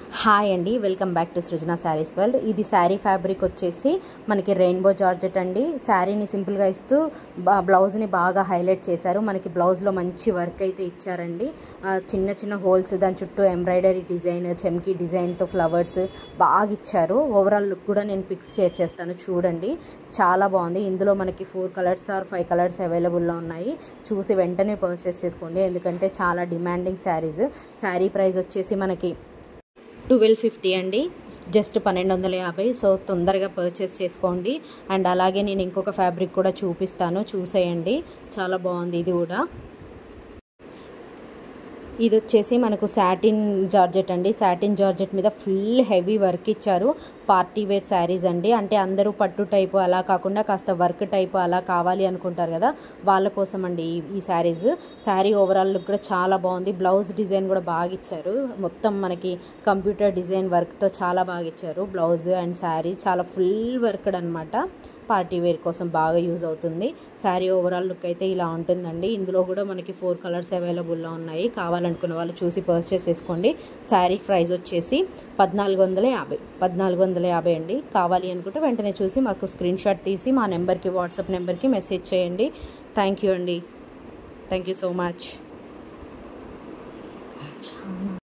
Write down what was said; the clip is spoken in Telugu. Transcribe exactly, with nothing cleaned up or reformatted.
హాయ్ అండి, welcome back to Srujana saris world. ఇది శారీ ఫ్యాబ్రిక్ వచ్చేసి మనకి రెయిన్బో జార్జెట్ అండి. శారీని సింపుల్గా ఇస్తూ బ్లౌజ్ని బాగా హైలైట్ చేశారు. మనకి బ్లౌజ్లో మంచి వర్క్ అయితే ఇచ్చారండి. చిన్న చిన్న హోల్స్, దాని చుట్టూ ఎంబ్రాయిడరీ డిజైన్, చెమ్కీ డిజైన్తో ఫ్లవర్స్ బాగా ఇచ్చారు. ఓవరాల్ లుక్ కూడా నేను పిక్స్ షేర్ చేస్తాను, చూడండి. చాలా బాగుంది. ఇందులో మనకి four colours or five colours అవైలబుల్లో ఉన్నాయి. చూసి వెంటనే పర్చేస్ చేసుకోండి, ఎందుకంటే చాలా డిమాండింగ్ శారీస్. శారీ ప్రైస్ వచ్చేసి మనకి ట్వెల్వ్ ఫిఫ్టీ అండి, జస్ట్ పన్నెండు వందల యాభై. సో తొందరగా పర్చేస్ చేసుకోండి. అండ్ అలాగే నేను ఇంకొక ఫ్యాబ్రిక్ కూడా చూపిస్తాను, చూసేయండి. చాలా బాగుంది ఇది కూడా. ఇది వచ్చేసి మనకు సాటిన్ జార్జెట్ అండి. సాటిన్ జార్జెట్ మీద ఫుల్ హెవీ వర్క్ ఇచ్చారు. పార్టీ వేర్ శారీస్ అండి. అంటే అందరూ పట్టు టైపు అలా కాకుండా కాస్త వర్క్ టైపు అలా కావాలి అనుకుంటారు కదా, వాళ్ళ కోసం అండి ఈ శారీస్. శారీ ఓవరాల్ లుక్ కూడా చాలా బాగుంది. బ్లౌజ్ డిజైన్ కూడా బాగా ఇచ్చారు. మొత్తం మనకి కంప్యూటర్ డిజైన్ వర్క్తో చాలా బాగా ఇచ్చారు. బ్లౌజ్ అండ్ శారీ చాలా ఫుల్ వర్క్డ్ అనమాట. పార్టీ వేర్ కోసం బాగా యూజ్ అవుతుంది. శారీ ఓవరాల్ లుక్ అయితే ఇలా ఉంటుందండి. ఇందులో కూడా మనకి ఫోర్ కలర్స్ అవైలబుల్లో ఉన్నాయి. కావాలనుకున్న వాళ్ళు చూసి పర్చేస్ చేసుకోండి. శారీ ప్రైస్ వచ్చేసి పద్నాలుగు వందల యాభై పద్నాలుగు వందల యాభై అండి. కావాలి అనుకుంటే వెంటనే చూసి మాకు స్క్రీన్ షాట్ తీసి మా నెంబర్కి, వాట్సాప్ నెంబర్కి మెసేజ్ చేయండి. థ్యాంక్ యూ అండి. Thank you so much.